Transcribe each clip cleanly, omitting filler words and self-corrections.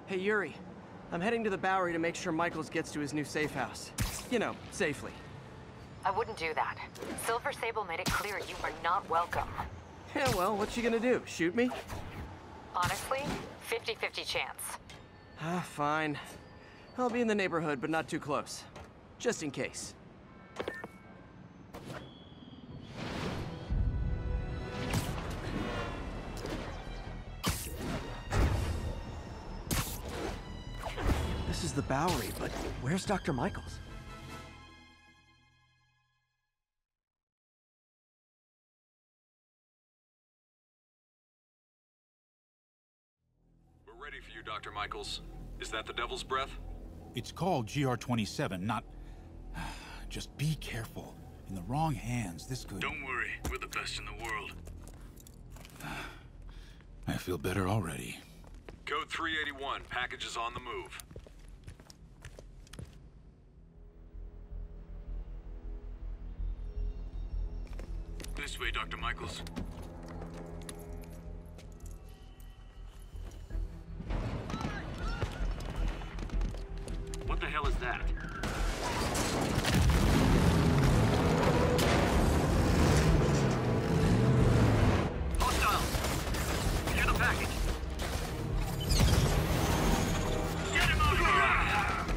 Hey, Yuri. I'm heading to the Bowery to make sure Michaels gets to his new safe house. You know, safely. I wouldn't do that. Silver Sable made it clear you are not welcome. Yeah, well, what's she gonna do? Shoot me? Honestly, 50-50 chance. Ah, fine. I'll be in the neighborhood, but not too close. Just in case. This is the Bowery, but where's Dr. Michaels? We're ready for you, Dr. Michaels. Is that the Devil's Breath? It's called GR-27, not... Just be careful. In the wrong hands, this could... Don't worry, we're the best in the world. I feel better already. Code 381, packages on the move. This way, Dr. Michaels. What the hell is that? Hostile! Near the package! Get him out of here!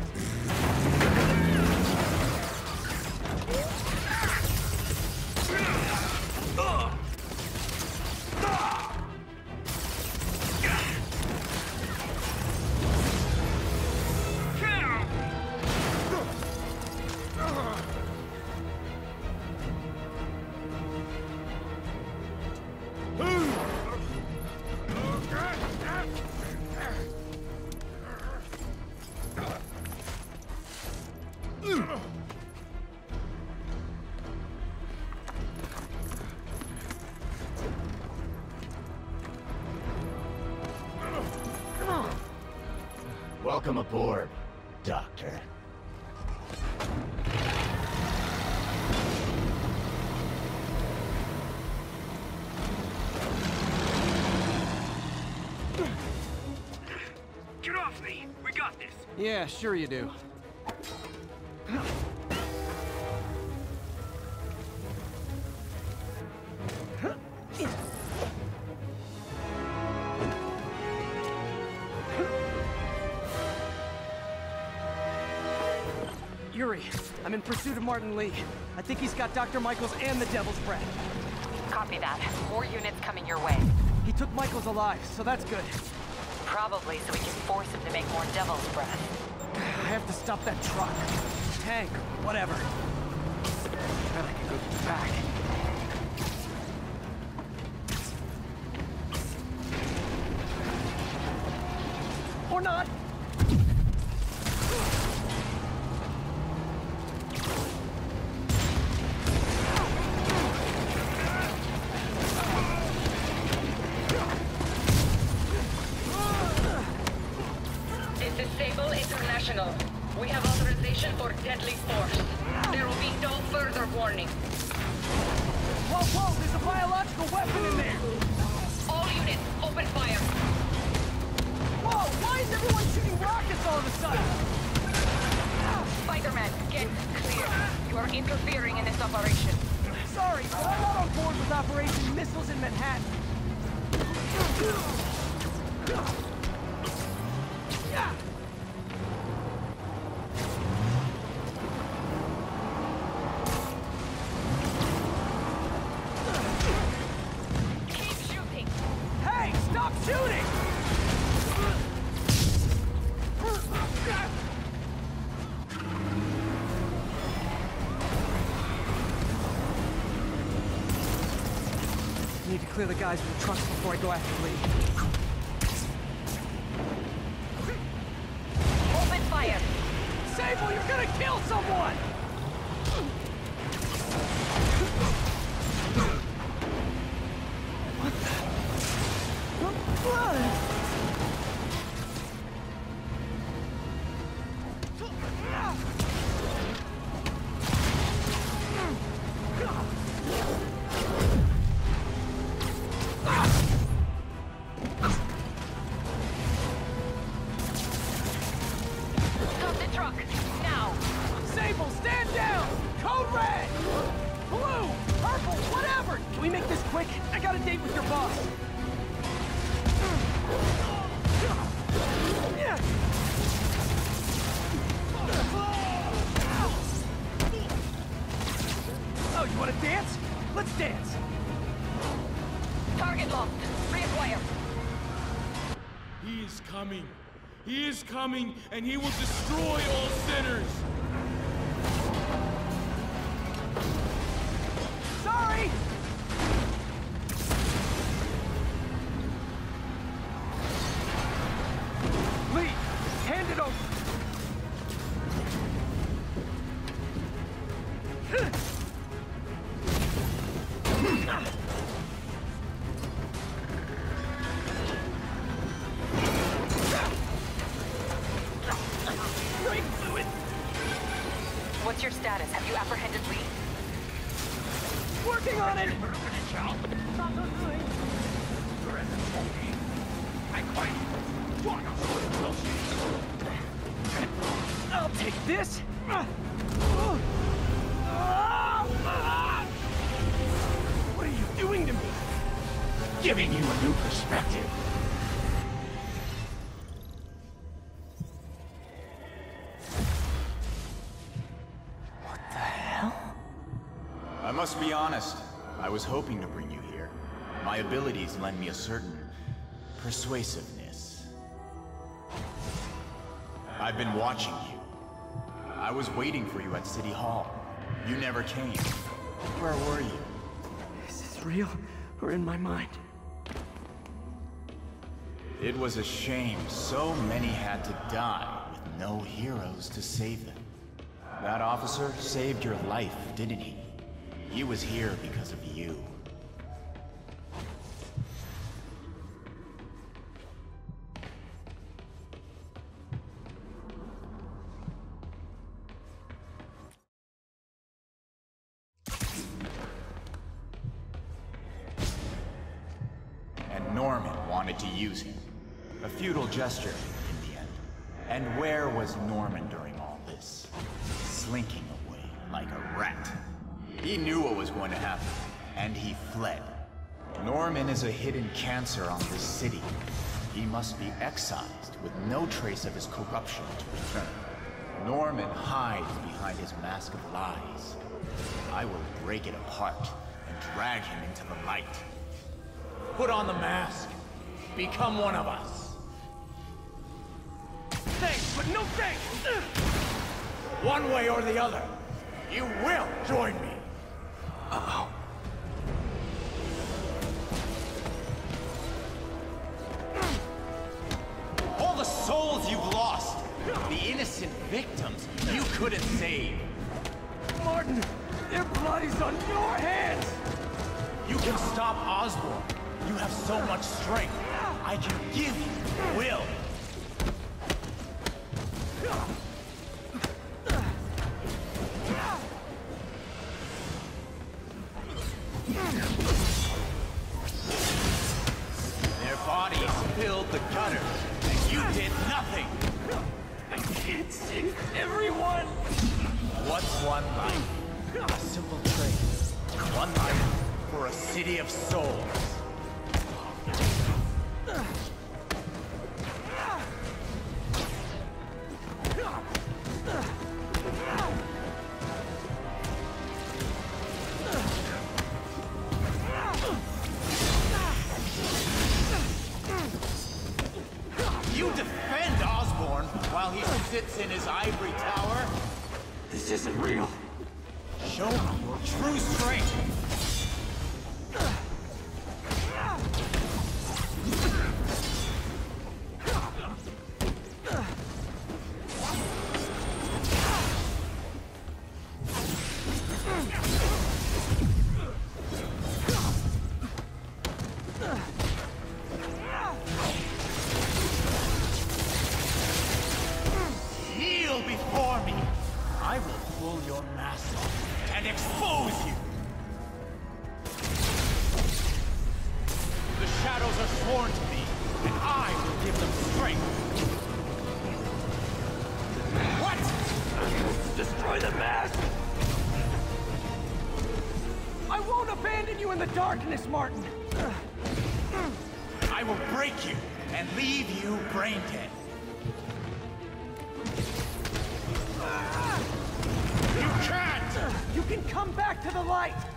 Welcome aboard, Doctor. Get off me! We got this! Yeah, sure you do. Yuri, I'm in pursuit of Martin Lee. I think he's got Dr. Michaels and the Devil's Breath. Copy that. More units coming your way. He took Michaels alive, so that's good. Probably so we can force him to make more Devil's Breath. I have to stop that truck. Tank, whatever. Bet I can go to the back. Or not! This is Sable International. We have authorization for deadly force. There will be no further warning. Whoa, whoa! There's a biological weapon in there! All units, open fire. Whoa! Why is everyone shooting rockets all of a sudden? Spider-Man, get clear. You are interfering in this operation. Sorry, but I'm not on board with Operation Missiles in Manhattan. Keep shooting. Hey, stop shooting! I need to clear the guys from the trucks before I go after Lee. Open fire. Sable, you're gonna kill someone! What the? Blood! Can we make this quick? I got a date with your boss. Oh, you want to dance? Let's dance. Target locked. Reacquire. He is coming. He is coming, and he will destroy all sinners. Sorry! Lee, hand it over. What's your status? Have you apprehended Lee? Working on it! I'll take this. What are you doing to me? Giving you a new perspective. I must be honest. I was hoping to bring you here. My abilities lend me a certain persuasiveness. I've been watching you. I was waiting for you at City Hall. You never came. Where were you? Is this real or in my mind? It was a shame so many had to die with no heroes to save them. That officer saved your life, didn't he? He was here because of you. And Norman wanted to use him. A futile gesture in the end. And where was Norman during all this? Slinking away like a rat. He knew what was going to happen, and he fled. Norman is a hidden cancer on this city. He must be excised with no trace of his corruption to return. Norman hides behind his mask of lies. I will break it apart and drag him into the light. Put on the mask. Become one of us. Thanks, but no thanks! One way or the other, you will join me. Uh-oh. All the souls you've lost, the innocent victims you couldn't save. Martin, their blood is on your hands! You can stop Osborn. You have so much strength. I can give you will. Their bodies filled the gutters, and you did nothing. I can't save everyone! What's one life? A simple trade. One life for a city of souls. You defend Osborn while he sits in his ivory tower? This isn't real. Show me your true strength. Kneel before me. I will pull your mask off and expose you. The shadows are sworn to me, and I will give them strength. What? Destroy the mask! I won't abandon you you in the darkness, Martin! I will break you and leave you brain dead. You can't! You can come back to the light!